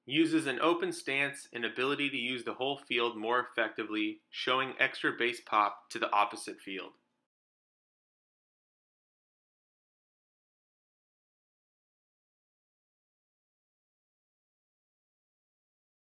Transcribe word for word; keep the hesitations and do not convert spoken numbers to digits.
Uses an open stance and ability to use the whole field more effectively, showing extra base pop to the opposite field.